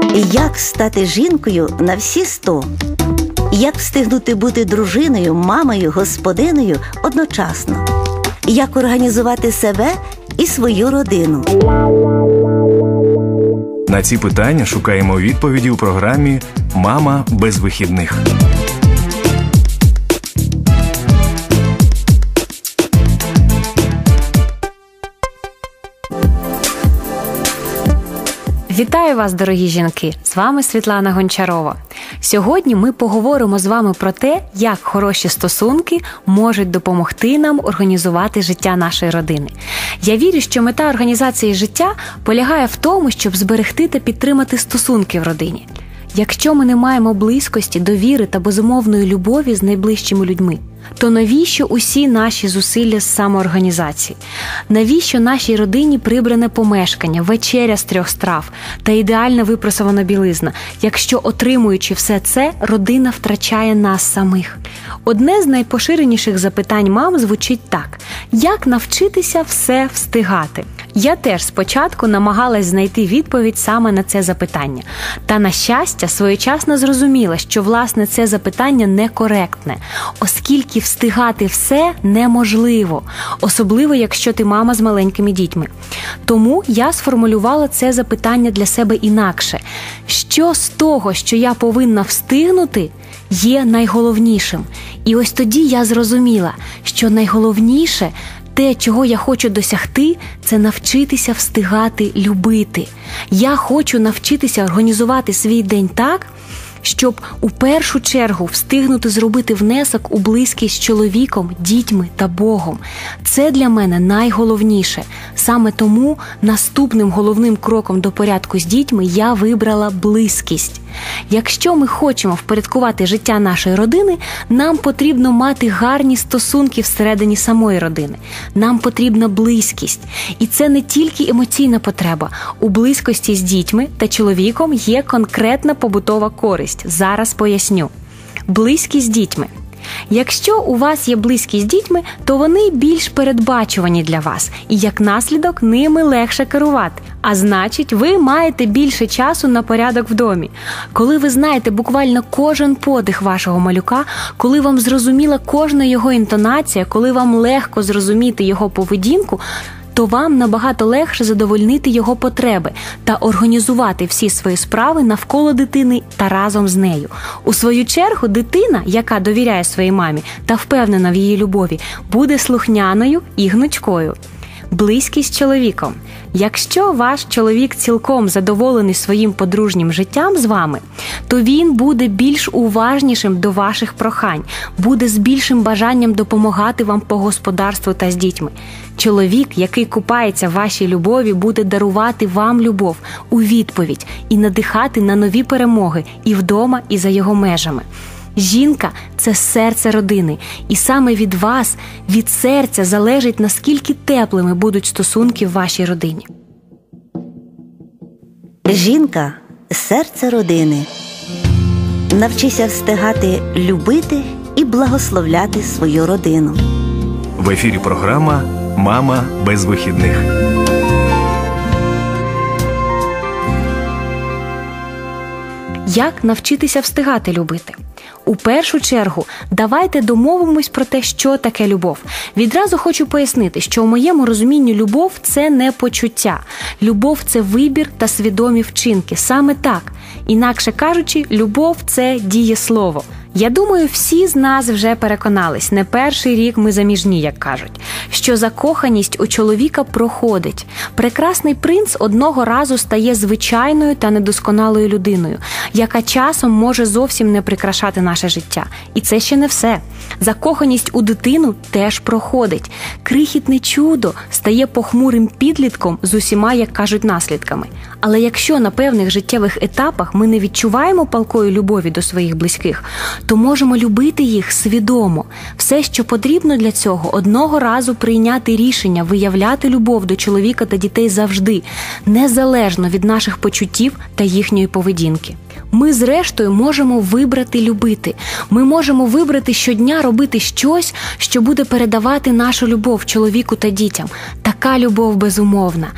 Як стати жінкою на всі 100? Як встигнути бути дружиною, мамою, господинею одночасно? Як організувати себе і свою родину? На ці питання шукаємо відповіді у програмі «Мама без вихідних». Вітаю вас, дорогі жінки! З вами Світлана Гончарова. Сьогодні ми поговоримо з вами про те, як хороші стосунки можуть допомогти нам організувати життя нашої родини. Я вірю, що мета організації життя полягає в тому, щоб зберегти та підтримати стосунки в родині. Якщо ми не маємо близькості, довіри та безумовної любові з найближчими людьми, то навіщо усі наші зусилля з самоорганізації? Навіщо нашій родині прибране помешкання, вечеря з 3 страв та ідеально випрасована білизна, якщо, отримуючи все це, родина втрачає нас самих? Одне з найпоширеніших запитань мам звучить так: як навчитися все встигати? Я теж спочатку намагалась знайти відповідь саме на це запитання. Та, на щастя, своєчасно зрозуміла, що, власне, це запитання некоректне, оскільки встигати все неможливо, особливо, якщо ти мама з маленькими дітьми. Тому я сформулювала це запитання для себе інакше. Що з того, що я повинна встигнути, є найголовнішим? І ось тоді я зрозуміла, що найголовніше – те, чого я хочу досягти, це навчитися встигати любити. Я хочу навчитися організувати свій день так, щоб у першу чергу встигнути зробити внесок у близькість з чоловіком, дітьми та Богом. Це для мене найголовніше. Саме тому наступним головним кроком до порядку з дітьми я вибрала близькість. Якщо ми хочемо впорядкувати життя нашої родини, нам потрібно мати гарні стосунки всередині самої родини. Нам потрібна близькість. І це не тільки емоційна потреба. У близькості з дітьми та чоловіком є конкретна побутова користь. Зараз поясню. Близькість з дітьми. Якщо у вас є близькість з дітьми, то вони більш передбачувані для вас, і як наслідок ними легше керувати. А значить, ви маєте більше часу на порядок в домі. Коли ви знаєте буквально кожен подих вашого малюка, коли вам зрозуміла кожна його інтонація, коли вам легко зрозуміти його поведінку, то вам набагато легше задовольнити його потреби та організувати всі свої справи навколо дитини та разом з нею. У свою чергу, дитина, яка довіряє своїй мамі та впевнена в її любові, буде слухняною і гнучкою. Близькість з чоловіком. Якщо ваш чоловік цілком задоволений своїм подружнім життям з вами, то він буде більш уважнішим до ваших прохань, буде з більшим бажанням допомагати вам по господарству та з дітьми. Чоловік, який купається в вашій любові, буде дарувати вам любов у відповідь і надихати на нові перемоги і вдома, і за його межами. Жінка – це серце родини, і саме від вас, від серця залежить, наскільки теплими будуть стосунки в вашій родині. Жінка – серце родини. Навчися встигати любити і благословляти свою родину. В ефірі програма «Мама без вихідних». Як навчитися встигати любити? У першу чергу, давайте домовимось про те, що таке любов. Відразу хочу пояснити, що у моєму розумінні любов – це не почуття. Любов – це вибір та свідомі вчинки. Саме так. Інакше кажучи, любов – це дієслово. Я думаю, всі з нас вже переконались, не перший рік ми заміжні, як кажуть, що закоханість у чоловіка проходить. Прекрасний принц одного разу стає звичайною та недосконалою людиною, яка часом може зовсім не прикрашати наше життя. І це ще не все. Закоханість у дитину теж проходить. Крихітне чудо стає похмурим підлітком з усіма, як кажуть, наслідками. Але якщо на певних життєвих етапах ми не відчуваємо палкої любові до своїх близьких, то можемо любити їх свідомо. Все, що потрібно для цього, одного разу прийняти рішення виявляти любов до чоловіка та дітей завжди, незалежно від наших почуттів та їхньої поведінки. Ми, зрештою, можемо вибрати любити. Ми можемо вибрати щодня робити щось, що буде передавати нашу любов чоловіку та дітям. Така любов безумовна, така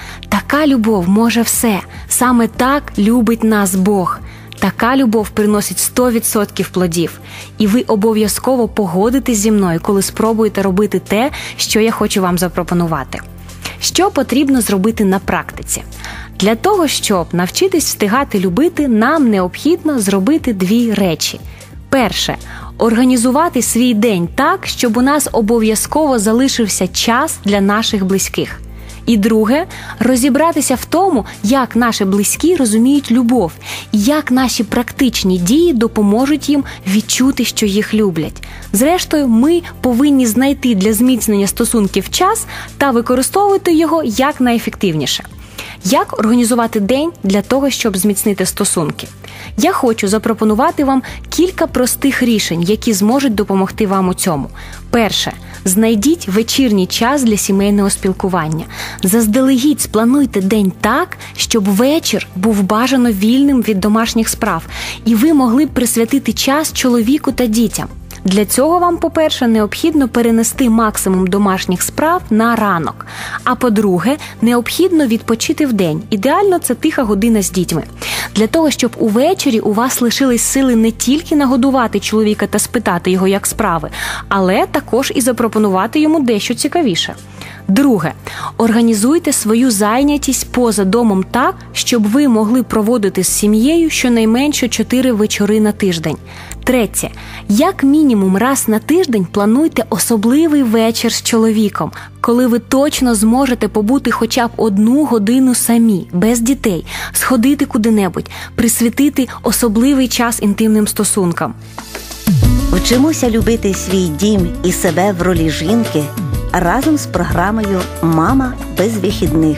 Така любов може все. Саме так любить нас Бог. Така любов приносить 100% плодів. І ви обов'язково погодитесь зі мною, коли спробуєте робити те, що я хочу вам запропонувати. Що потрібно зробити на практиці? Для того, щоб навчитись встигати любити, нам необхідно зробити 2 речі. Перше – організувати свій день так, щоб у нас обов'язково залишився час для наших близьких. І друге – розібратися в тому, як наші близькі розуміють любов і як наші практичні дії допоможуть їм відчути, що їх люблять. Зрештою, ми повинні знайти для зміцнення стосунків час та використовувати його якнайефективніше. Як організувати день для того, щоб зміцнити стосунки? Я хочу запропонувати вам кілька простих рішень, які зможуть допомогти вам у цьому. Перше. Знайдіть вечірній час для сімейного спілкування. Заздалегідь сплануйте день так, щоб вечір був бажано вільним від домашніх справ, і ви могли б присвятити час чоловіку та дітям. Для цього вам, по-перше, необхідно перенести максимум домашніх справ на ранок. А по-друге, необхідно відпочити вдень. Ідеально це тиха година з дітьми. Для того, щоб увечері у вас лишились сили не тільки нагодувати чоловіка та спитати його, як справи, але також і запропонувати йому дещо цікавіше. Друге. Організуйте свою зайнятість поза домом так, щоб ви могли проводити з сім'єю щонайменше 4 вечори на тиждень. Третє. Як мінімум раз на тиждень плануйте особливий вечір з чоловіком, коли ви точно зможете побути хоча б 1 годину самі, без дітей, сходити куди-небудь, присвятити особливий час інтимним стосункам. Вчимося любити свій дім і себе в ролі жінки разом з програмою «Мама без вихідних».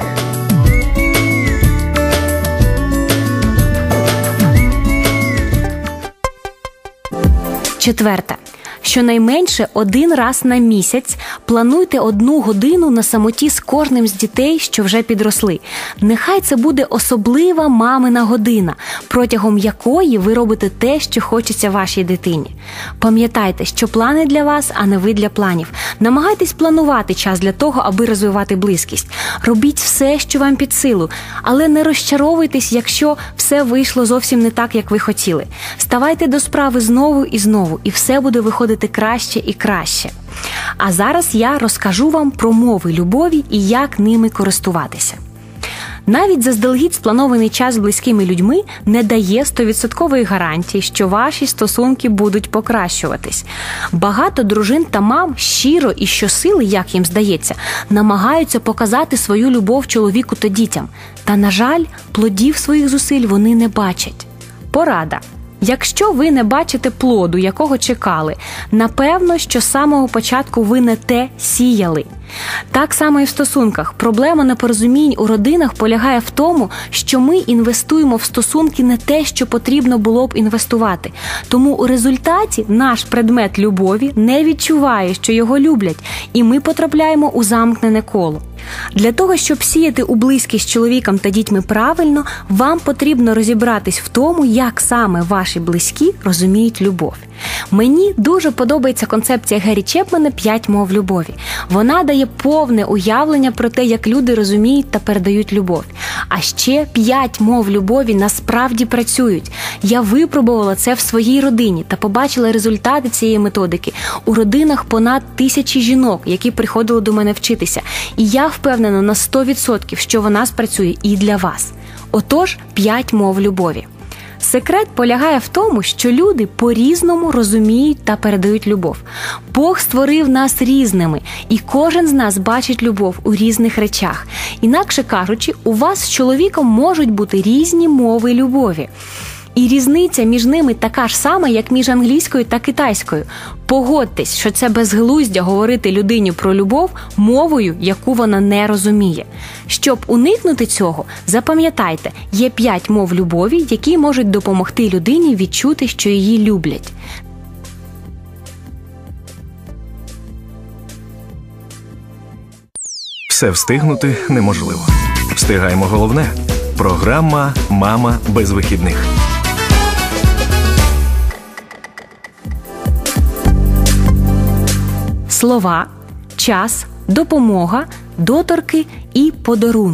Четверте. Щонайменше 1 раз на місяць плануйте 1 годину на самоті з кожним з дітей, що вже підросли. Нехай це буде особлива мамина година, протягом якої ви робите те, що хочеться вашій дитині. Пам'ятайте, що плани для вас, а не ви для планів. Намагайтесь планувати час для того, аби розвивати близькість. Робіть все, що вам під силу, але не розчаровуйтесь, якщо все вийшло зовсім не так, як ви хотіли. Ставайте до справи знову і знову, і все буде виходити краще і краще. А зараз я розкажу вам про мови любові і як ними користуватися. Навіть заздалегідь спланований час з близькими людьми не дає 100% гарантії, що ваші стосунки будуть покращуватись. Багато дружин та мам щиро і щосили, як їм здається, намагаються показати свою любов чоловіку та дітям. Та, на жаль, плодів своїх зусиль вони не бачать. Порада. Якщо ви не бачите плоду, якого чекали, напевно, що з самого початку ви не те сіяли. Так само і в стосунках. Проблема непорозумінь у родинах полягає в тому, що ми інвестуємо в стосунки не те, що потрібно було б інвестувати. Тому у результаті наш предмет любові не відчуває, що його люблять, і ми потрапляємо у замкнене коло. Для того, щоб сіяти у близькість з чоловіком та дітьми правильно, вам потрібно розібратись в тому, як саме ваші близькі розуміють любов. Мені дуже подобається концепція Гері Чепмена «5 мов любові». Вона дає повне уявлення про те, як люди розуміють та передають любов. А ще 5 мов любові насправді працюють. Я випробувала це в своїй родині та побачила результати цієї методики у родинах понад 1000 жінок, які приходили до мене вчитися. І я впевнена на 100%, що вона спрацює і для вас. Отож, 5 мов любові. Секрет полягає в тому, що люди по-різному розуміють та передають любов. Бог створив нас різними, і кожен з нас бачить любов у різних речах. Інакше кажучи, у вас з чоловіком можуть бути різні мови любові. І різниця між ними така ж сама, як між англійською та китайською. Погодьтесь, що це безглуздя говорити людині про любов мовою, яку вона не розуміє. Щоб уникнути цього, запам'ятайте, є 5 мов любові, які можуть допомогти людині відчути, що її люблять. Все встигнути неможливо. Встигаємо головне. Програма «Мама без вихідних». Слова, час, допомога, доторки і подарунки.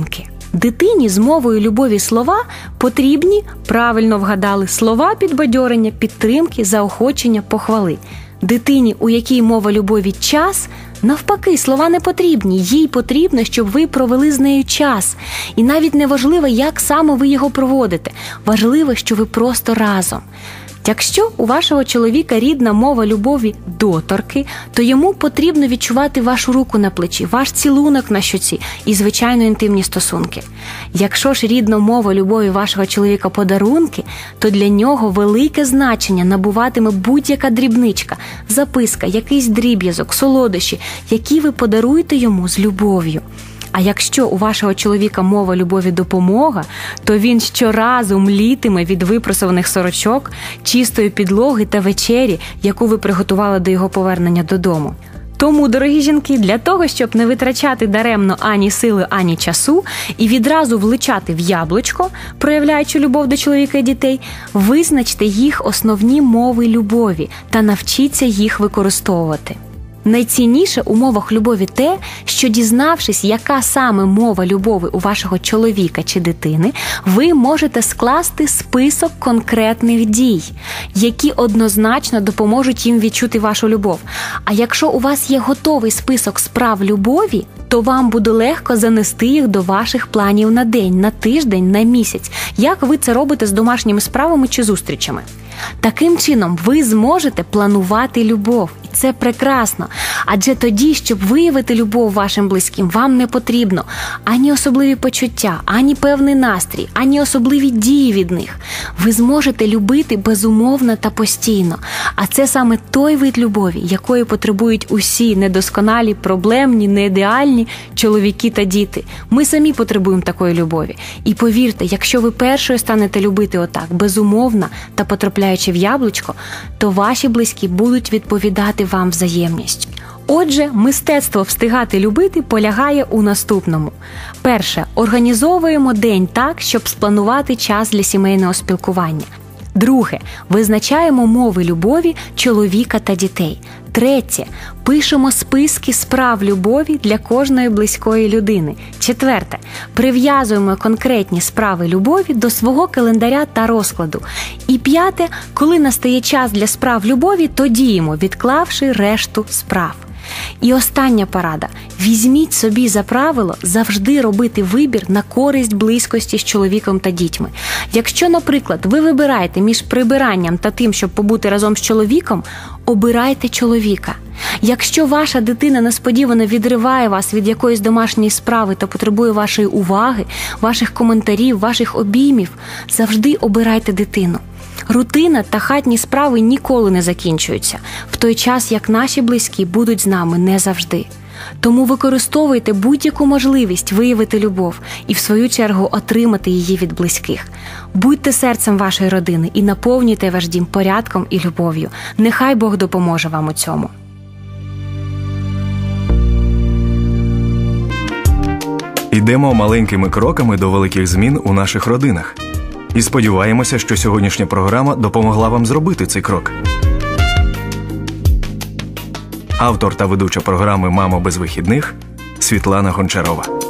Дитині з мовою любові слова потрібні, правильно вгадали, слова підбадьорення, підтримки, заохочення, похвали. Дитині, у якій мова любові час, навпаки, слова не потрібні. Їй потрібно, щоб ви провели з нею час. І навіть не важливо, як саме ви його проводите. Важливо, що ви просто разом. Якщо у вашого чоловіка рідна мова любові – доторки, то йому потрібно відчувати вашу руку на плечі, ваш цілунок на щоці і, звичайно, інтимні стосунки. Якщо ж рідна мова любові вашого чоловіка – подарунки, то для нього велике значення набуватиме будь-яка дрібничка, записка, якийсь дріб'язок, солодощі, які ви подаруєте йому з любов'ю. А якщо у вашого чоловіка мова любові допомога, то він щоразу млітиме від випросованих сорочок, чистої підлоги та вечері, яку ви приготували до його повернення додому. Тому, дорогі жінки, для того, щоб не витрачати даремно ані сили, ані часу і відразу влучати в яблучко, проявляючи любов до чоловіка і дітей, визначте їх основні мови любові та навчіться їх використовувати. Найцінніше у мовах любові те, що, дізнавшись, яка саме мова любові у вашого чоловіка чи дитини, ви можете скласти список конкретних дій, які однозначно допоможуть їм відчути вашу любов. А якщо у вас є готовий список справ любові, то вам буде легко занести їх до ваших планів на день, на тиждень, на місяць, як ви це робите з домашніми справами чи зустрічами. Таким чином, ви зможете планувати любов. І це прекрасно. Адже тоді, щоб виявити любов вашим близьким, вам не потрібно ані особливі почуття, ані певний настрій, ані особливі дії від них. Ви зможете любити безумовно та постійно. А це саме той вид любові, якої потребують усі недосконалі, проблемні, неідеальні чоловіки та діти. Ми самі потребуємо такої любові. І повірте, якщо ви першою станете любити отак, безумовно та потрапляючи в яблучко, то ваші близькі будуть відповідати вам взаємністю. Отже, мистецтво встигати любити полягає у наступному. Перше. Організовуємо день так, щоб спланувати час для сімейного спілкування. Друге. Визначаємо мови любові чоловіка та дітей. Третє. Пишемо списки справ любові для кожної близької людини. Четверте. Прив'язуємо конкретні справи любові до свого календаря та розкладу. І п'яте. Коли настає час для справ любові, то діємо, відклавши решту справ. І остання порада. Візьміть собі за правило завжди робити вибір на користь близькості з чоловіком та дітьми. Якщо, наприклад, ви вибираєте між прибиранням та тим, щоб побути разом з чоловіком, обирайте чоловіка. Якщо ваша дитина несподівано відриває вас від якоїсь домашньої справи та потребує вашої уваги, ваших коментарів, ваших обіймів, завжди обирайте дитину. Рутина та хатні справи ніколи не закінчуються, в той час, як наші близькі будуть з нами не завжди. Тому використовуйте будь-яку можливість виявити любов і, в свою чергу, отримати її від близьких. Будьте серцем вашої родини і наповнюйте ваш дім порядком і любов'ю. Нехай Бог допоможе вам у цьому. Йдемо маленькими кроками до великих змін у наших родинах. І сподіваємося, що сьогоднішня програма допомогла вам зробити цей крок. Автор та ведуча програми «Мама без вихідних» Світлана Гончарова.